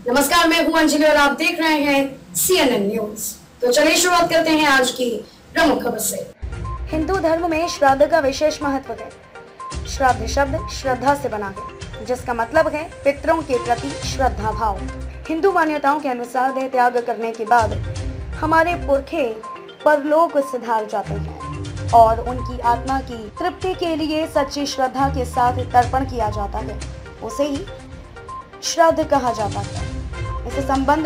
नमस्कार, मैं हूं अंजलि और आप देख रहे हैं CNN न्यूज। तो चलिए शुरुआत करते हैं आज की प्रमुख खबर से। हिंदू धर्म में श्राद्ध का विशेष महत्व है। श्राद्ध शब्द श्रद्धा से बना है, जिसका मतलब है पितरों के प्रति श्रद्धा भाव। हिंदू मान्यताओं के अनुसार देह त्याग करने के बाद हमारे पुरखे परलोक सिधार जाते हैं और उनकी आत्मा की तृप्ति के लिए सच्ची श्रद्धा के साथ तर्पण किया जाता है। उसे ही श्राद्ध कहा जाता है। इस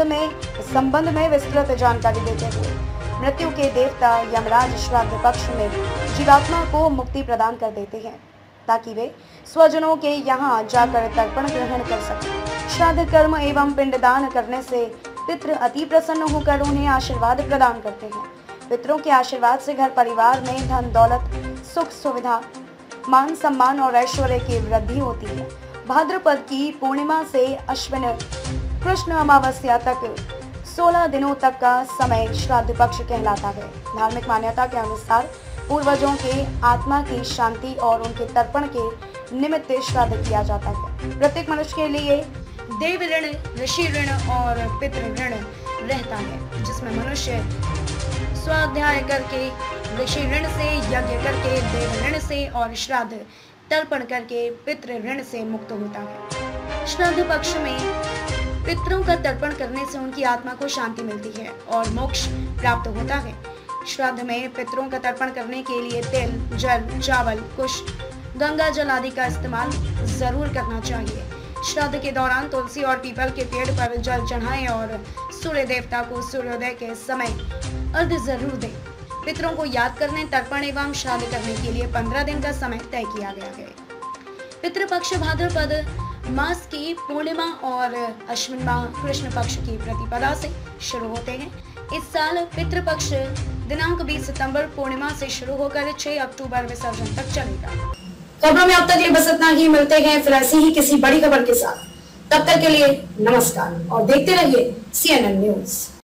संबंध में विस्तृत जानकारी देते हुए मृत्यु के देवता यमराज श्राद्ध पक्ष में जीवात्मा को मुक्ति प्रदान कर देते हैं, ताकि वे स्वजनों के यहाँ जाकर तर्पण ग्रहण कर सकें। श्राद्ध कर्म एवं पिंडदान करने से पितृ अति प्रसन्न होकर उन्हें आशीर्वाद प्रदान करते हैं। पितरों के आशीर्वाद से घर परिवार में धन दौलत, सुख सुविधा, मान सम्मान और ऐश्वर्य की वृद्धि होती है। भाद्रपद की पूर्णिमा से अश्विन कृष्ण अमावस्या तक 16 दिनों तक का समय श्राद्ध पक्ष कहलाता है। धार्मिक मान्यता के अनुसार पूर्वजों के आत्मा की शांति और उनके तर्पण के निमित्त श्राद्ध किया जाता है। प्रत्येक मनुष्य के लिए देव ऋण, ऋषि ऋण और पितृ ऋण रहता है, जिसमें मनुष्य स्वाध्याय करके, ऋषि ऋण से, यज्ञ करके, देव ऋण से और श्राद्ध तर्पण करके पितृ ऋण से मुक्त होता है। श्राद्ध पक्ष में पितरों का तर्पण करने से उनकी आत्मा को शांति मिलती है और मोक्ष प्राप्त होता है। श्राद्ध में पितरों का तर्पण करने के लिए तेल, जल, चावल, कुश, गंगा जल आदि का इस्तेमाल जरूर करना चाहिए। श्राद्ध के दौरान तुलसी और पीपल के पेड़ पर जल चढ़ाएं और सूर्य देवता को सूर्योदय के समय अर्घ्य जरूर दें। पितरों को याद करने, तर्पण एवं श्राद्ध करने के लिए 15 दिन का समय तय किया गया है। पितृपक्ष भाद्रपद मास की पूर्णिमा और अश्विन माह कृष्ण पक्ष की प्रतिपदा से शुरू होते हैं। इस साल पितृपक्ष दिनांक 20 सितंबर पूर्णिमा से शुरू होकर 6 अक्टूबर विसर्जन तक चलेगा। खबरों में अब तक ये बस इतना ही। मिलते हैं फिर ऐसी ही किसी बड़ी खबर के साथ। तब तक के लिए नमस्कार और देखते रहिए CNN न्यूज।